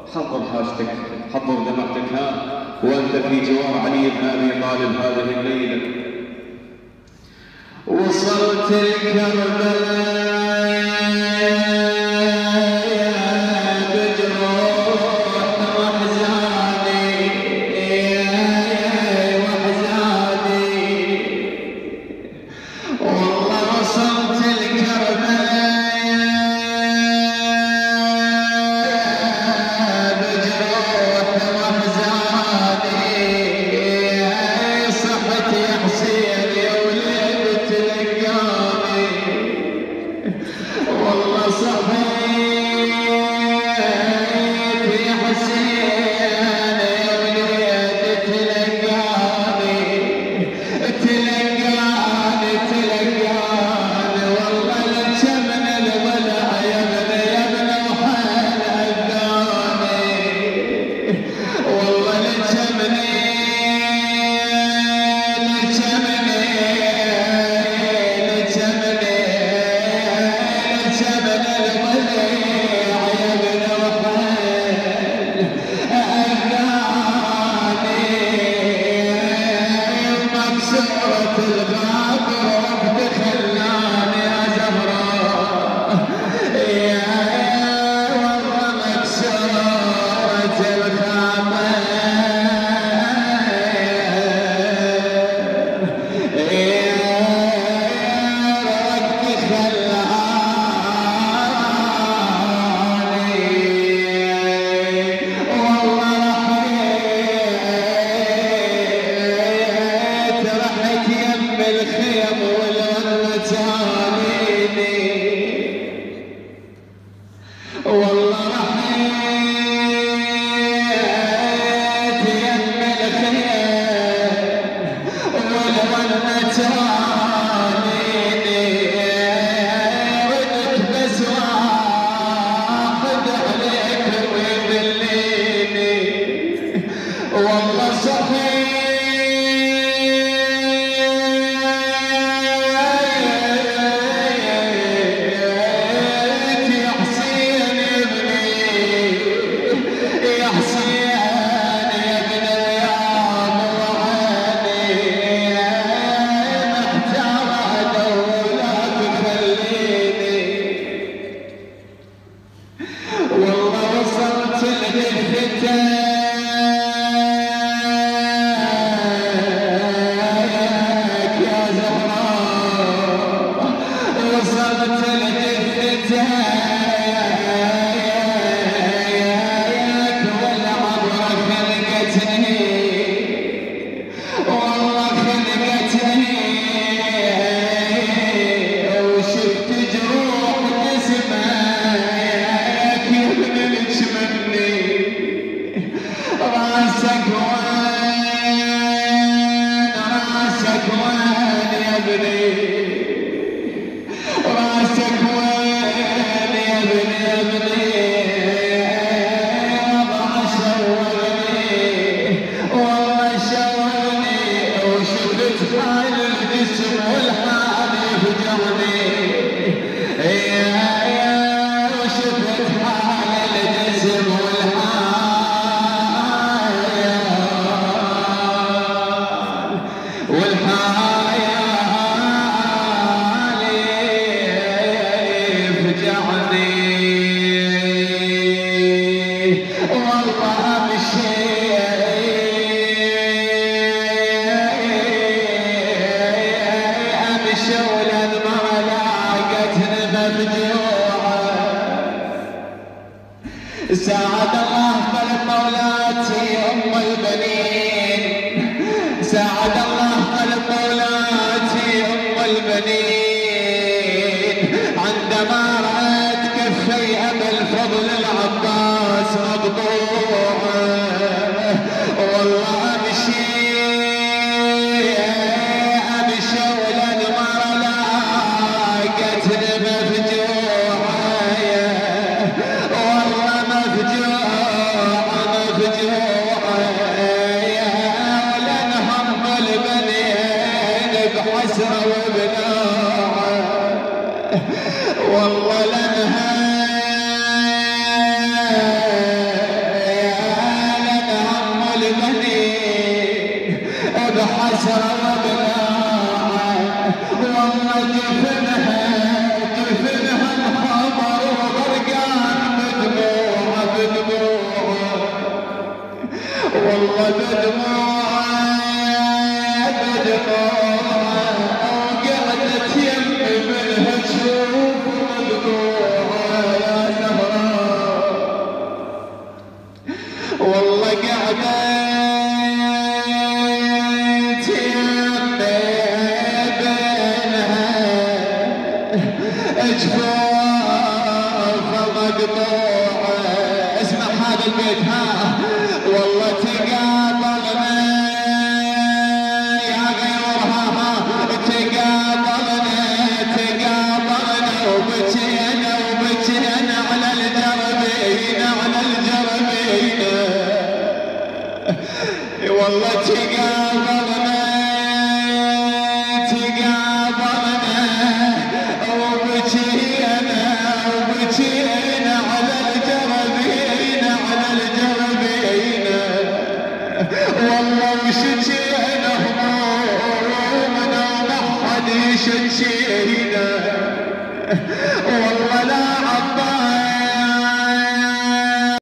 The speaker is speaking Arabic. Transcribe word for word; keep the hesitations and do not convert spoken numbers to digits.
حضر حاجتك، حضر دمعتك ها وأنت في جوار علي بن أبي طالب هذه الليلة. وصلت الكربلاء ساعد الله قلب مولاتي أم البنين، ساعد الله قلب مولاتي أم البنين، عندما رأت كفي أبا الفضل العباس مقطوعة، والله أمشي أمشي وللمرة لاقتني مفجوعة، والله مفجوعة مفجوعة، ولنهم البنين بحسرة وبنوعة، والله لنها والله بدموعه بدموعه وقعدت يمي منها تشوف مذبوحه يا زهراء والله قعدت يمي بينها اجفافها مقطوعه. اسمع هذا البيت ها والله تقابلنا يا غيورها ها تقابلنا تقابلنا وبكينا وبكينا على الجربين على الجربين والله تقابلنا تقابلنا وبكينا وبكينا على الجربين على الجربين والله وشجينا همومنا وما حد يشجينا